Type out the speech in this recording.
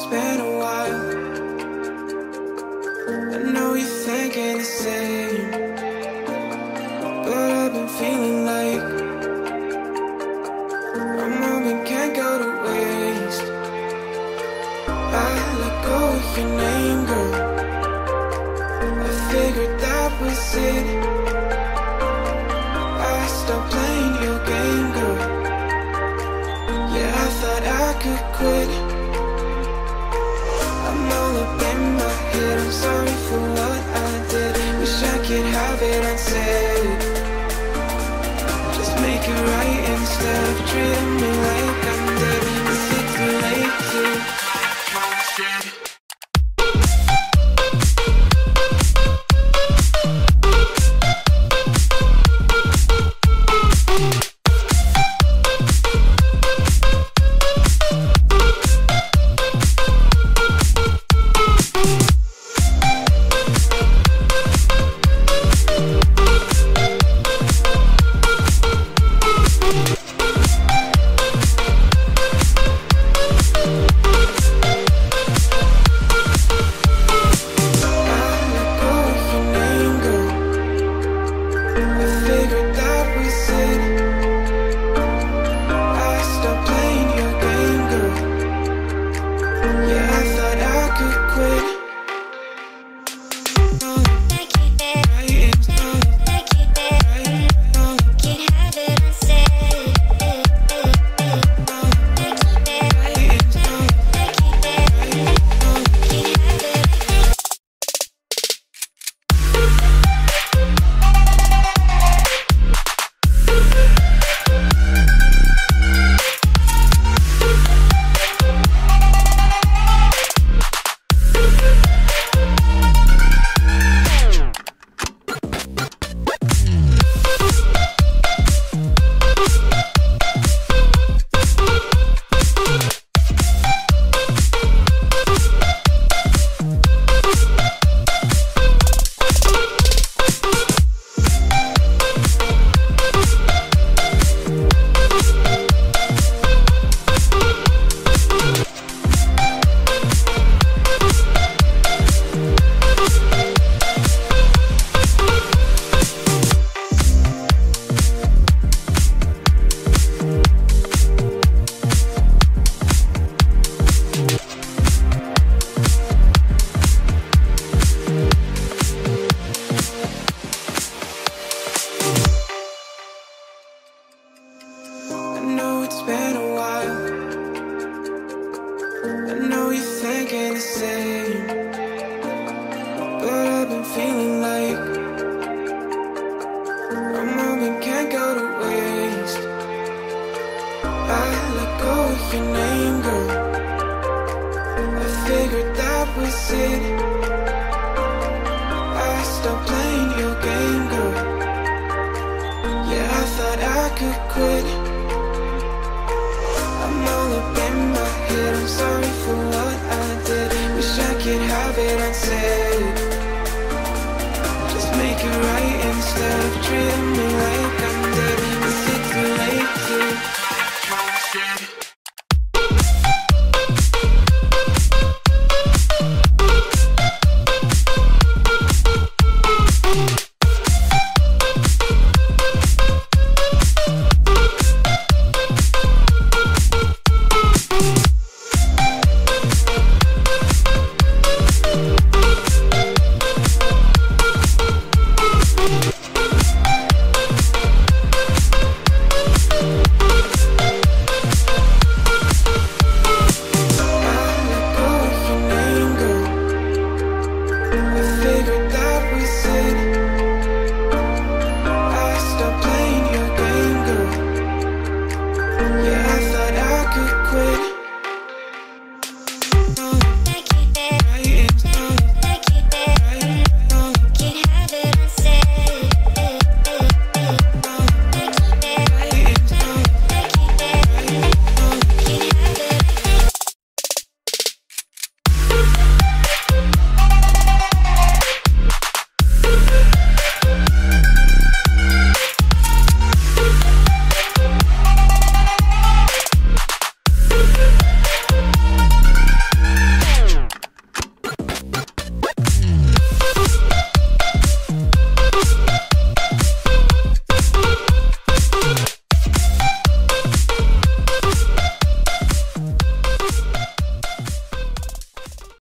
been a while. I know you're thinking the same, but I've been feeling like our moment can't go to waste. I let go of your name, girl. I figured that was it. I stopped playing your game, girl. Yeah, I thought I could quit. I'm all up in my head, I'm sorry for what I did. Wish I could have it unsaid. Just make it right instead of treating me like I'm dead. Is it too late to come instead? Been a while. I know you're thinking the same, but I've been feeling like our moment can't go to waste. I let go of your name, girl. I figured that was it. I stopped playing your game, girl. Yeah, I thought I could quit. I'm all up in my head, I'm sorry for what I did. Wish I could have it unsaid. Just make it right instead of treating